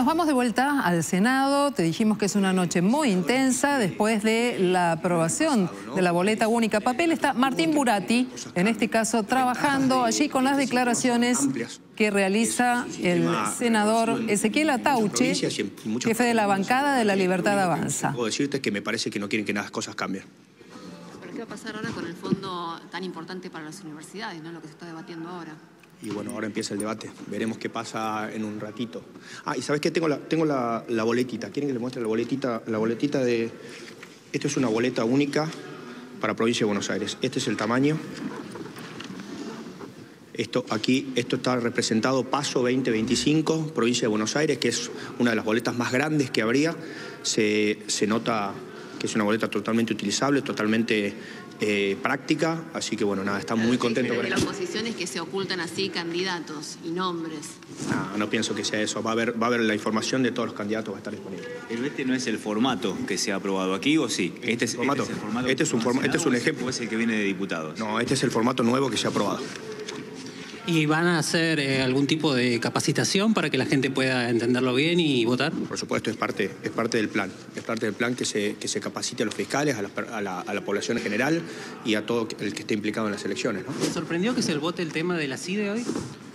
Nos vamos de vuelta al Senado. Te dijimos que es una noche muy intensa. Después de la aprobación de la boleta única papel, está Martín Buratti, en este caso, trabajando allí con las declaraciones que realiza el senador Ezequiel Atauche, jefe de la bancada de La Libertad Avanza. Puedo decirte que me parece que no quieren que las cosas cambien. ¿Pero qué va a pasar ahora con el fondo tan importante para las universidades, ¿no? Lo que se está debatiendo ahora? Y bueno, ahora empieza el debate. Veremos qué pasa en un ratito. Ah, y ¿sabes qué? Tengo la boletita. ¿Quieren que les muestre la boletita? La boletita de... Esto es una boleta única para Provincia de Buenos Aires. Este es el tamaño. Esto está representado Paso 2025, Provincia de Buenos Aires, que es una de las boletas más grandes que habría. Se nota que es una boleta totalmente utilizable, totalmente práctica, así que bueno, nada, está muy contento con eso. eso. La oposición es que se ocultan así candidatos y nombres. No pienso que sea eso, va a haber la información de todos los candidatos, va a estar disponible. Pero este no es el formato que se ha aprobado aquí, ¿o sí? Este es el formato. Este es un ejemplo. ¿O es el que viene de diputados? No, este es el formato nuevo que se ha aprobado. ¿Y van a hacer algún tipo de capacitación para que la gente pueda entenderlo bien y votar? Por supuesto, es parte del plan. Es parte del plan que se capacite a los fiscales, a la población en general y a todo el que esté implicado en las elecciones, ¿no? ¿Me sorprendió que se vote el tema de la CIDE hoy?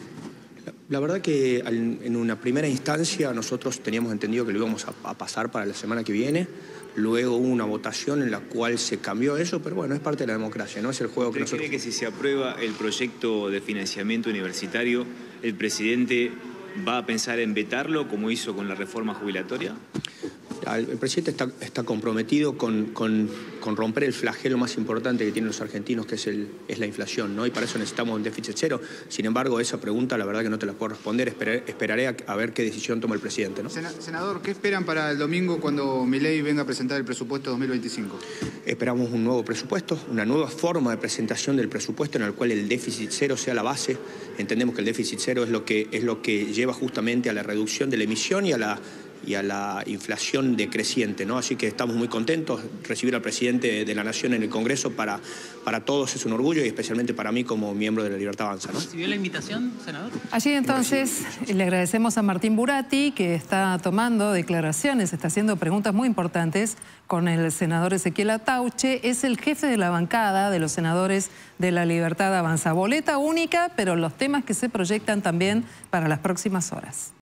La verdad que en una primera instancia nosotros teníamos entendido que lo íbamos a pasar para la semana que viene. Luego hubo una votación en la cual se cambió eso, pero bueno, es parte de la democracia, ¿no? Es el juego que nosotros... ¿Cree que si se aprueba el proyecto de financiamiento universitario, el presidente va a pensar en vetarlo como hizo con la reforma jubilatoria? El presidente está comprometido con romper el flagelo más importante que tienen los argentinos, que es la inflación, ¿no? Y para eso necesitamos un déficit cero. Sin embargo, esa pregunta la verdad que no te la puedo responder. Esperaré a ver qué decisión toma el presidente, ¿no? Senador, ¿qué esperan para el domingo cuando Milei venga a presentar el presupuesto 2025? Esperamos un nuevo presupuesto, una nueva forma de presentación del presupuesto en el cual el déficit cero sea la base. Entendemos que el déficit cero es lo que lleva justamente a la reducción de la emisión y a la inflación decreciente, ¿no? Así que estamos muy contentos. Recibir al presidente de la Nación en el Congreso para todos es un orgullo y especialmente para mí como miembro de La Libertad Avanza, ¿no? ¿Recibió la invitación, senador? Allí entonces le agradecemos a Martín Buratti, que está tomando declaraciones, está haciendo preguntas muy importantes con el senador Ezequiel Atauche. Es el jefe de la bancada de los senadores de La Libertad Avanza. Boleta única, pero los temas que se proyectan también para las próximas horas.